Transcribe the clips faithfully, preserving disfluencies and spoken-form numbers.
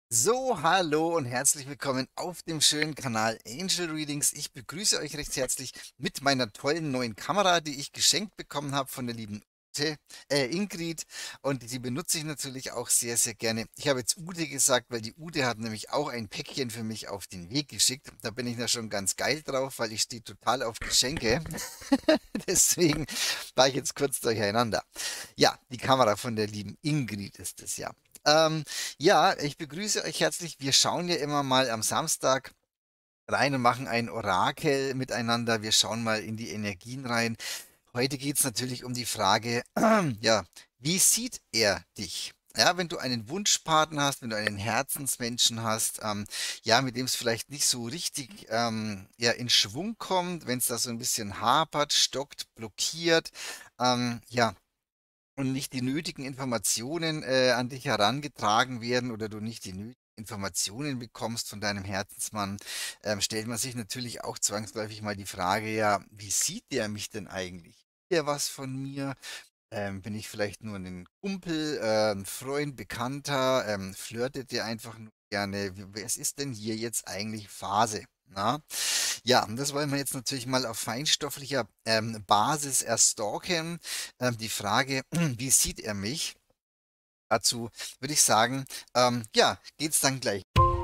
So, hallo und herzlich willkommen auf dem schönen Kanal Angel Readings. Ich begrüße euch recht herzlich mit meiner tollen neuen Kamera, die ich geschenkt bekommen habe von der lieben Ute, äh, Ingrid, und die benutze ich natürlich auch sehr, sehr gerne. Ich habe jetzt Ute gesagt, weil die Ute hat nämlich auch ein Päckchen für mich auf den Weg geschickt. Da bin ich ja schon ganz geil drauf, weil ich stehe total auf Geschenke. Deswegen war ich jetzt kurz durcheinander. Ja, die Kamera von der lieben Ingrid ist es ja. Ähm, ja, ich begrüße euch herzlich. Wir schauen ja immer mal am Samstag rein und machen ein Orakel miteinander. Wir schauen mal in die Energien rein. Heute geht es natürlich um die Frage, ja, wie sieht er dich? Ja, wenn du einen Wunschpartner hast, wenn du einen Herzensmenschen hast, ähm, ja, mit dem es vielleicht nicht so richtig ähm, ja, in Schwung kommt, wenn es da so ein bisschen hapert, stockt, blockiert, ähm, ja, und nicht die nötigen Informationen äh, an dich herangetragen werden oder du nicht die nötigen Informationen bekommst von deinem Herzensmann, ähm, stellt man sich natürlich auch zwangsläufig mal die Frage, ja, wie sieht der mich denn eigentlich? Will der was von mir? Ähm, bin ich vielleicht nur ein Kumpel, äh, ein Freund, Bekannter? Ähm, flirtet der einfach nur gerne? Wie- Was ist denn hier jetzt eigentlich Phase? Na? Ja, und das wollen wir jetzt natürlich mal auf feinstofflicher ähm, Basis erstalken. Ähm, die Frage, wie sieht er mich? Dazu würde ich sagen, ähm, ja, geht's dann gleich.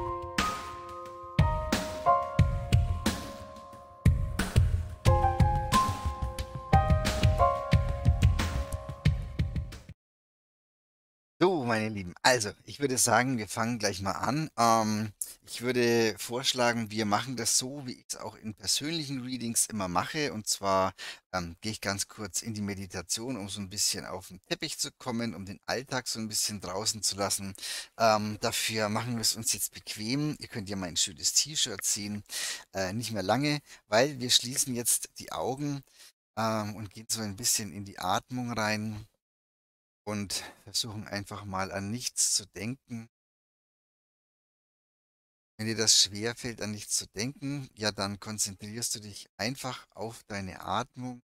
So, meine Lieben, also ich würde sagen, wir fangen gleich mal an. Ähm, ich würde vorschlagen, wir machen das so, wie ich es auch in persönlichen Readings immer mache. Und zwar ähm, gehe ich ganz kurz in die Meditation, um so ein bisschen auf den Teppich zu kommen, um den Alltag so ein bisschen draußen zu lassen. Ähm, dafür machen wir es uns jetzt bequem. Ihr könnt ja mal ein schönes T-Shirt ziehen, äh, nicht mehr lange, weil wir schließen jetzt die Augen ähm, und gehen so ein bisschen in die Atmung rein und versuchen einfach mal an nichts zu denken. Wenn dir das schwerfällt, an nichts zu denken, ja, dann konzentrierst du dich einfach auf deine Atmung.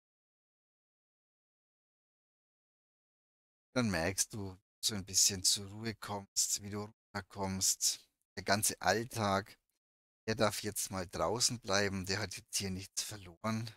Dann merkst du, so ein bisschen zur Ruhe kommst, wie du runterkommst. Der ganze Alltag, der darf jetzt mal draußen bleiben, der hat jetzt hier nichts verloren.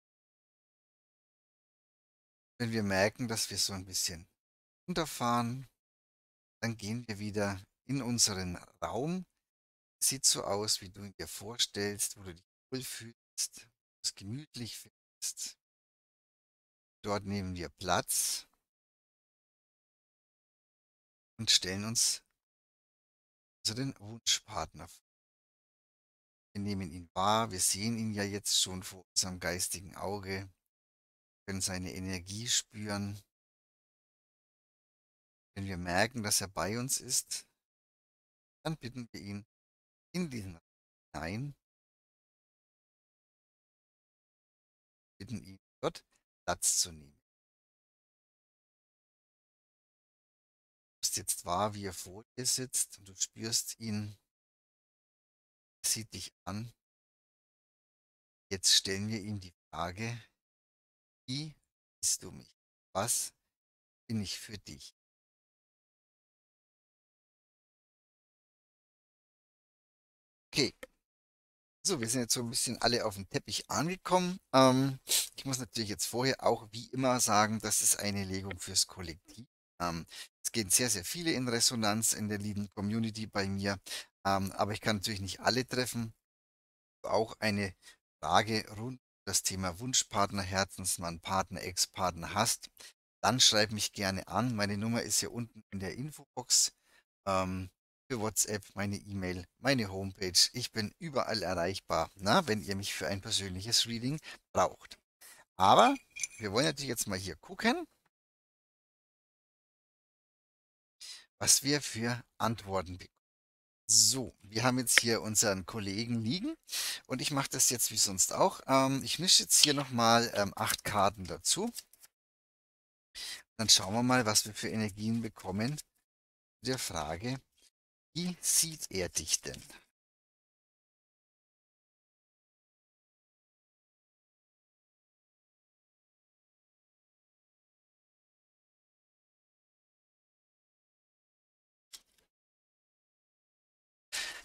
Wenn wir merken, dass wir so ein bisschen runterfahren, dann gehen wir wieder in unseren Raum. Sieht so aus, wie du ihn dir vorstellst, wo du dich wohlfühlst, es gemütlich findest. Dort nehmen wir Platz und stellen uns unseren Wunschpartner vor. Wir nehmen ihn wahr, wir sehen ihn ja jetzt schon vor unserem geistigen Auge, können seine Energie spüren. Wenn wir merken, dass er bei uns ist, dann bitten wir ihn in diesen Raum hinein, bitten ihn dort Platz zu nehmen. Du bist jetzt wahr, wie er vor dir sitzt und du spürst ihn, er sieht dich an. Jetzt stellen wir ihm die Frage, wie siehst du mich? Was bin ich für dich? Okay, so, wir sind jetzt so ein bisschen alle auf dem Teppich angekommen. Ähm, ich muss natürlich jetzt vorher auch wie immer sagen, das ist eine Legung fürs Kollektiv. Ähm, es gehen sehr, sehr viele in Resonanz in der lieben Community bei mir, ähm, aber ich kann natürlich nicht alle treffen. Auch eine Frage rund um das Thema Wunschpartner, Herzensmann, Partner, Ex-Partner hast, dann schreib mich gerne an. Meine Nummer ist hier unten in der Infobox. Ähm, für WhatsApp, meine E-Mail, meine Homepage. Ich bin überall erreichbar, na, wenn ihr mich für ein persönliches Reading braucht. Aber wir wollen natürlich jetzt mal hier gucken, was wir für Antworten bekommen. So, wir haben jetzt hier unseren Kollegen liegen und ich mache das jetzt wie sonst auch. Ähm, ich mische jetzt hier nochmal ähm, acht Karten dazu. Dann schauen wir mal, was wir für Energien bekommen. Der Frage, wie sieht er dich denn?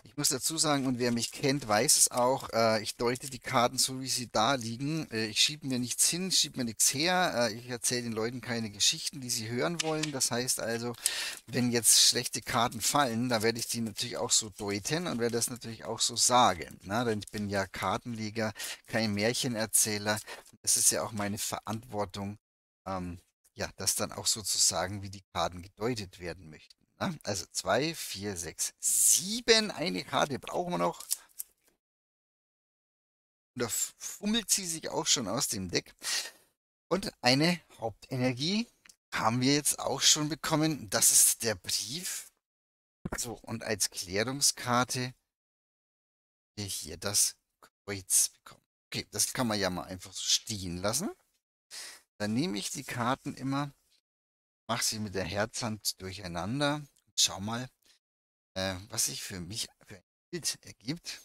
Ich muss dazu sagen, und wer mich kennt, weiß es auch, äh, ich deute die Karten so, wie sie da liegen. Äh, ich schiebe mir nichts hin, schiebe mir nichts her. Äh, ich erzähle den Leuten keine Geschichten, die sie hören wollen. Das heißt also, wenn jetzt schlechte Karten fallen, dann werde ich die natürlich auch so deuten und werde das natürlich auch so sagen. Na, denn ich bin ja Kartenleger, kein Märchenerzähler. Es ist ja auch meine Verantwortung, ähm, ja, das dann auch sozusagen, wie die Karten gedeutet werden möchten. Na? Also zwei, vier, sechs, sieben. Eine Karte brauchen wir noch. Und da fummelt sie sich auch schon aus dem Deck. Und eine Hauptenergie haben wir jetzt auch schon bekommen. Das ist der Brief. So, und als Klärungskarte wir hier das Kreuz bekommen. Okay, das kann man ja mal einfach so stehen lassen. Dann nehme ich die Karten immer, mache sie mit der Herzhand durcheinander und schau mal, äh, was sich für mich für ein Bild ergibt.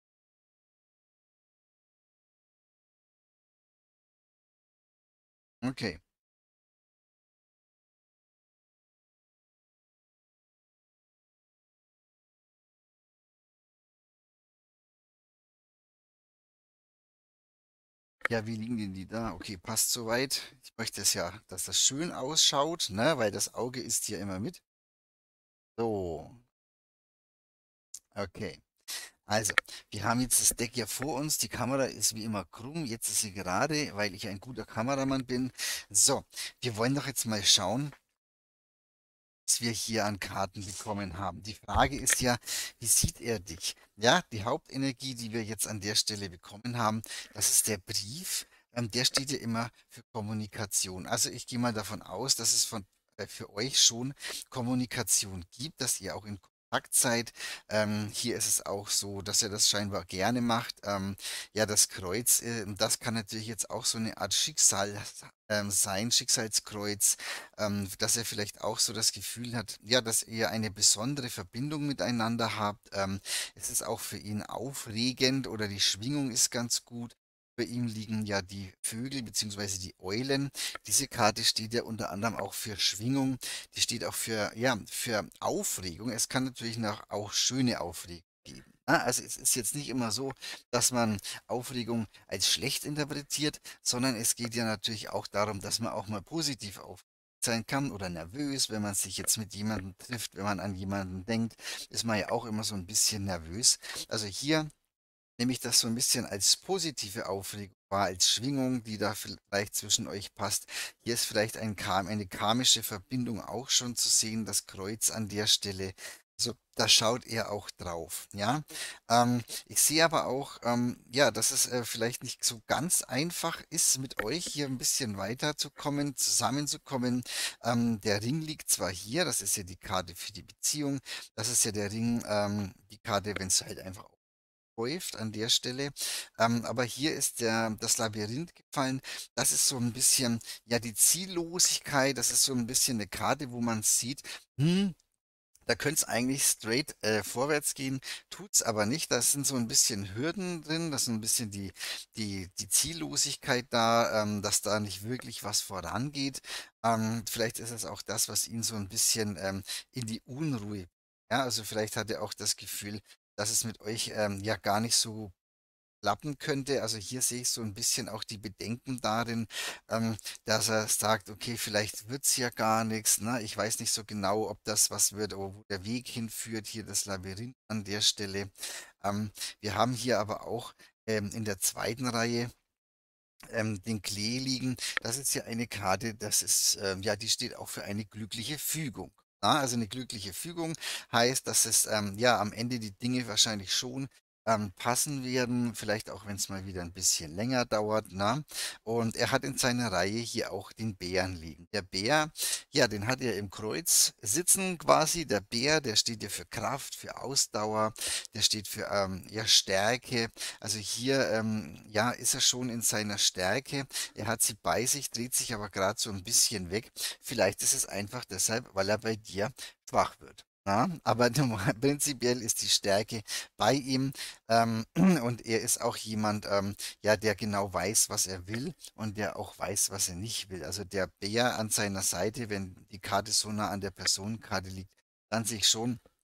Okay. Ja, wie liegen denn die da? Okay, passt soweit. Ich möchte es ja, dass das schön ausschaut, ne? Weil das Auge ist hier immer mit. So, okay. Also, wir haben jetzt das Deck ja vor uns. Die Kamera ist wie immer krumm. Jetzt ist sie gerade, weil ich ein guter Kameramann bin. So, wir wollen doch jetzt mal schauen, was wir hier an Karten bekommen haben. Die Frage ist ja, wie sieht er dich? Ja, die Hauptenergie, die wir jetzt an der Stelle bekommen haben, das ist der Brief. Ähm, der steht ja immer für Kommunikation. Also ich gehe mal davon aus, dass es von, äh, für euch schon Kommunikation gibt, dass ihr auch in Kontakt seid. Ähm, hier ist es auch so, dass er das scheinbar gerne macht. Ähm, ja, das Kreuz, äh, das kann natürlich jetzt auch so eine Art Schicksal ähm, sein, Schicksalskreuz, ähm, dass er vielleicht auch so das Gefühl hat, ja, dass ihr eine besondere Verbindung miteinander habt. Ähm, es ist auch für ihn aufregend oder die Schwingung ist ganz gut. Bei ihm liegen ja die Vögel beziehungsweise die Eulen. Diese Karte steht ja unter anderem auch für Schwingung. Die steht auch für, ja, für Aufregung. Es kann natürlich noch auch schöne Aufregung geben. Ah, Also es ist jetzt nicht immer so, dass man Aufregung als schlecht interpretiert, sondern es geht ja natürlich auch darum, dass man auch mal positiv aufgeregt sein kann oder nervös, wenn man sich jetzt mit jemandem trifft, wenn man an jemanden denkt, ist man ja auch immer so ein bisschen nervös. Also hier nehme ich das so ein bisschen als positive Aufregung wahr, als Schwingung, die da vielleicht zwischen euch passt. Hier ist vielleicht ein Karm, eine karmische Verbindung auch schon zu sehen, das Kreuz an der Stelle. Also da schaut er auch drauf, ja. Ähm, ich sehe aber auch, ähm, ja, dass es äh, vielleicht nicht so ganz einfach ist, mit euch hier ein bisschen weiterzukommen, zusammenzukommen. Ähm, der Ring liegt zwar hier, das ist ja die Karte für die Beziehung, das ist ja der Ring, ähm, die Karte, wenn es halt einfach läuft an der Stelle. Ähm, aber hier ist der, das Labyrinth gefallen. Das ist so ein bisschen, ja, die Ziellosigkeit. Das ist so ein bisschen eine Karte, wo man sieht, hm, da könnte es eigentlich straight äh, vorwärts gehen, tut's aber nicht. Da sind so ein bisschen Hürden drin, das ist ein bisschen die, die, die Ziellosigkeit da, ähm, dass da nicht wirklich was vorangeht. Ähm, vielleicht ist es auch das, was ihn so ein bisschen ähm, in die Unruhe. Ja, also vielleicht hat er auch das Gefühl, dass es mit euch ähm, ja gar nicht so klappen könnte. Also hier sehe ich so ein bisschen auch die Bedenken darin, ähm, dass er sagt, okay, vielleicht wird's ja gar nichts, ne? Ich weiß nicht so genau, ob das was wird, oder wo der Weg hinführt, hier das Labyrinth an der Stelle. Ähm, wir haben hier aber auch ähm, in der zweiten Reihe ähm, den Klee liegen. Das ist ja eine Karte, das ist, ähm, ja, die steht auch für eine glückliche Fügung. Na, also eine glückliche Fügung heißt, dass es ähm, ja am Ende die Dinge wahrscheinlich schon ähm, passen werden, vielleicht auch wenn es mal wieder ein bisschen länger dauert. Na? Und er hat in seiner Reihe hier auch den Bären liegen. Der Bär, ja, den hat er im Kreuz sitzen quasi. Der Bär, der steht ja für Kraft, für Ausdauer, der steht für ähm, ja, Stärke. Also hier, ähm, ja, ist er schon in seiner Stärke. Er hat sie bei sich, dreht sich aber gerade so ein bisschen weg. Vielleicht ist es einfach deshalb, weil er bei dir schwach wird. Ja, aber normal- prinzipiell ist die Stärke bei ihm, ähm, und er ist auch jemand, ähm, ja, der genau weiß, was er will und der auch weiß, was er nicht will. Also der Bär an seiner Seite, wenn die Karte so nah an der Personenkarte liegt, dann sich schon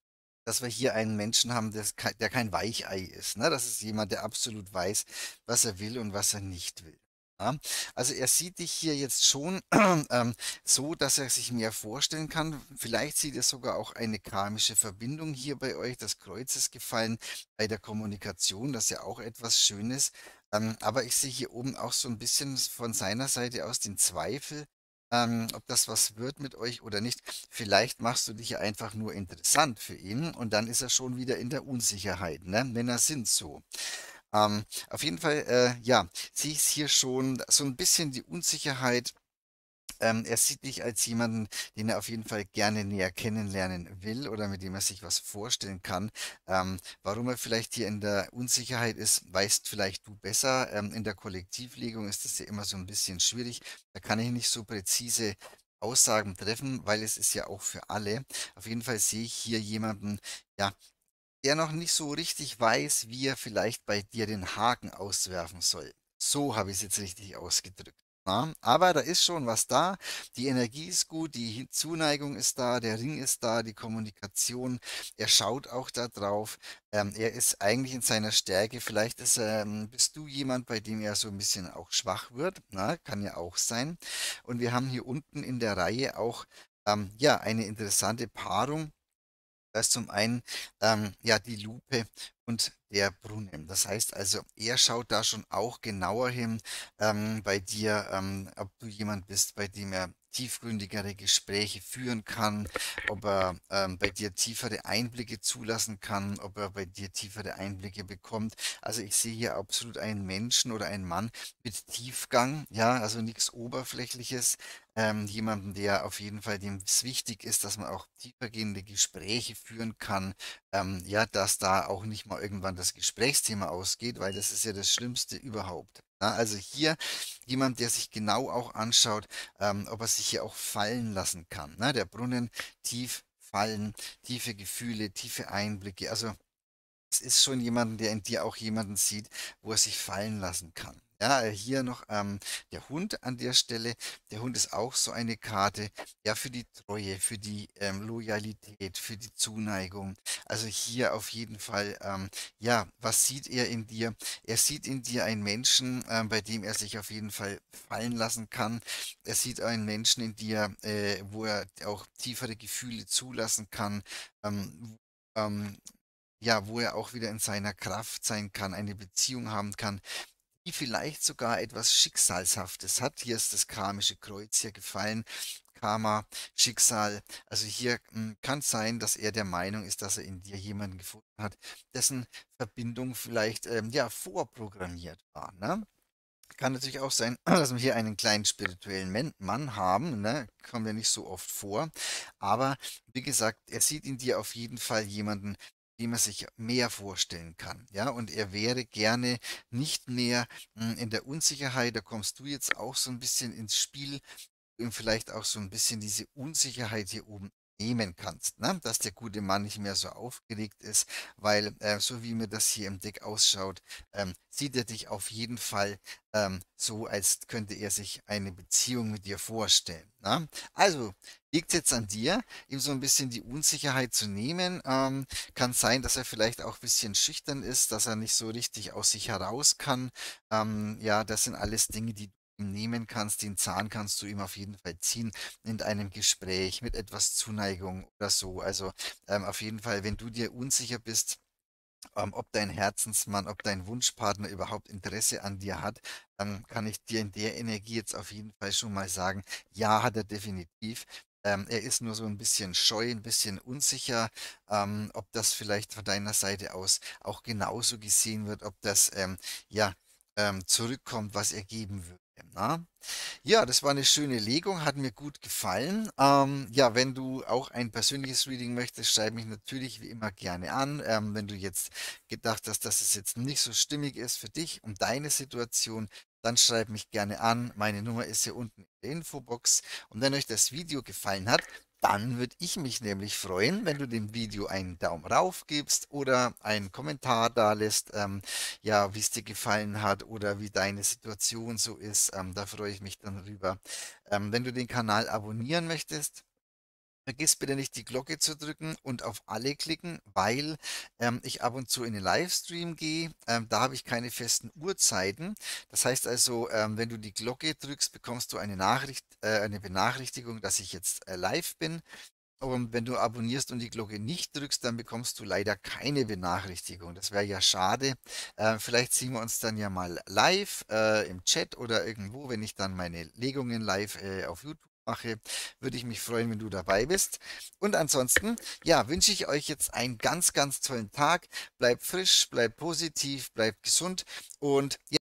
dass wir hier einen Menschen haben, der kei der kein Weichei ist, ne? Das ist jemand, der absolut weiß, was er will und was er nicht will, ja? Also, er sieht dich hier jetzt schon, ähm, so, dass er sich mehr vorstellen kann. Vielleicht sieht er sogar auch eine karmische Verbindung hier bei euch. Das Kreuz ist gefallen bei der Kommunikation, das ist ja auch etwas Schönes. Ähm, aber ich sehe hier oben auch so ein bisschen von seiner Seite aus den Zweifel, ähm, ob das was wird mit euch oder nicht. Vielleicht machst du dich ja einfach nur interessant für ihn und dann ist er schon wieder in der Unsicherheit, ne? Männer sind so. Ähm, auf jeden Fall, äh, ja, sehe ich hier schon so ein bisschen die Unsicherheit. Ähm, er sieht dich als jemanden, den er auf jeden Fall gerne näher kennenlernen will oder mit dem er sich was vorstellen kann. Ähm, warum er vielleicht hier in der Unsicherheit ist, weißt vielleicht du besser. Ähm, in der Kollektivlegung ist das ja immer so ein bisschen schwierig. Da kann ich nicht so präzise Aussagen treffen, weil es ist ja auch für alle. Auf jeden Fall sehe ich hier jemanden, ja, der noch nicht so richtig weiß, wie er vielleicht bei dir den Haken auswerfen soll. So habe ich es jetzt richtig ausgedrückt. Ja, aber da ist schon was da. Die Energie ist gut, die Zuneigung ist da, der Ring ist da, die Kommunikation. Er schaut auch da drauf. Ähm, er ist eigentlich in seiner Stärke. Vielleicht ist, ähm, bist du jemand, bei dem er so ein bisschen auch schwach wird. Na, kann ja auch sein. Und wir haben hier unten in der Reihe auch ähm, ja, eine interessante Paarung. Da ist zum einen ähm, ja die Lupe und der Brunnen. Das heißt also, er schaut da schon auch genauer hin ähm, bei dir, ähm, ob du jemand bist, bei dem er tiefgründigere Gespräche führen kann, ob er ähm, bei dir tiefere Einblicke zulassen kann, ob er bei dir tiefere Einblicke bekommt. Also ich sehe hier absolut einen Menschen oder einen Mann mit Tiefgang, ja, also nichts Oberflächliches, ähm, jemanden, der auf jeden Fall, dem es wichtig ist, dass man auch tiefergehende Gespräche führen kann, ähm, ja, dass da auch nicht mal irgendwann das Gesprächsthema ausgeht, weil das ist ja das Schlimmste überhaupt. Na, also hier jemand, der sich genau auch anschaut, ähm, ob er sich hier auch fallen lassen kann. Ne? Der Brunnen tief fallen, tiefe Gefühle, tiefe Einblicke. Also es ist schon jemanden, der in dir auch jemanden sieht, wo er sich fallen lassen kann. Ja, äh, hier noch ähm, der Hund an der Stelle. Der Hund ist auch so eine Karte, ja, für die Treue, für die ähm, Loyalität, für die Zuneigung. Also hier auf jeden Fall, ähm, ja, was sieht er in dir? Er sieht in dir einen Menschen, ähm, bei dem er sich auf jeden Fall fallen lassen kann. Er sieht einen Menschen in dir, äh, wo er auch tiefere Gefühle zulassen kann. Ähm, ähm, ja, wo er auch wieder in seiner Kraft sein kann, eine Beziehung haben kann, die vielleicht sogar etwas Schicksalshaftes hat. Hier ist das karmische Kreuz hier gefallen. Karma, Schicksal. Also hier hm, kann es sein, dass er der Meinung ist, dass er in dir jemanden gefunden hat, dessen Verbindung vielleicht ähm, ja vorprogrammiert war. Ne? Kann natürlich auch sein, dass wir hier einen kleinen spirituellen Men Mann haben, ne? Kommt ja nicht so oft vor. Aber wie gesagt, er sieht in dir auf jeden Fall jemanden, dem er sich mehr vorstellen kann. Ja, und er wäre gerne nicht mehr mh, in der Unsicherheit. Da kommst du jetzt auch so ein bisschen ins Spiel, ihm vielleicht auch so ein bisschen diese Unsicherheit hier oben nehmen kannst, ne? Dass der gute Mann nicht mehr so aufgeregt ist, weil äh, so wie mir das hier im Deck ausschaut, ähm, sieht er dich auf jeden Fall ähm, so, als könnte er sich eine Beziehung mit dir vorstellen. Ne? Also liegt jetzt an dir, ihm so ein bisschen die Unsicherheit zu nehmen. Ähm, kann sein, dass er vielleicht auch ein bisschen schüchtern ist, dass er nicht so richtig aus sich heraus kann. Ähm, ja, das sind alles Dinge, die ihm nehmen kannst, den Zahn kannst du ihm auf jeden Fall ziehen in einem Gespräch mit etwas Zuneigung oder so. Also ähm, auf jeden Fall, wenn du dir unsicher bist, ähm, ob dein Herzensmann, ob dein Wunschpartner überhaupt Interesse an dir hat, dann kann ich dir in der Energie jetzt auf jeden Fall schon mal sagen, ja, hat er definitiv. Ähm, er ist nur so ein bisschen scheu, ein bisschen unsicher, ähm, ob das vielleicht von deiner Seite aus auch genauso gesehen wird, ob das ähm, ja ähm, zurückkommt, was er geben würde. Na? Ja, das war eine schöne Legung, hat mir gut gefallen. Ähm, ja, wenn du auch ein persönliches Reading möchtest, schreib mich natürlich wie immer gerne an. Ähm, wenn du jetzt gedacht hast, dass es jetzt nicht so stimmig ist für dich und deine Situation, dann schreib mich gerne an. Meine Nummer ist hier unten in der Infobox. Und wenn euch das Video gefallen hat, dann würde ich mich nämlich freuen, wenn du dem Video einen Daumen rauf gibst oder einen Kommentar da lässt, ähm, ja, wie es dir gefallen hat oder wie deine Situation so ist. Ähm, da freue ich mich dann drüber. Ähm, wenn du den Kanal abonnieren möchtest, Vergiss bitte nicht, die Glocke zu drücken und auf alle klicken, weil ähm, ich ab und zu in den Livestream gehe. Ähm, da habe ich keine festen Uhrzeiten. Das heißt also, ähm, wenn du die Glocke drückst, bekommst du eine Nachricht, äh, eine Benachrichtigung, dass ich jetzt äh, live bin. Und wenn du abonnierst und die Glocke nicht drückst, dann bekommst du leider keine Benachrichtigung. Das wäre ja schade. Äh, vielleicht sehen wir uns dann ja mal live äh, im Chat oder irgendwo, wenn ich dann meine Legungen live äh, auf YouTube mache. Würde ich mich freuen, wenn du dabei bist. Und ansonsten, ja, wünsche ich euch jetzt einen ganz, ganz tollen Tag. Bleibt frisch, bleibt positiv, bleibt gesund und ja,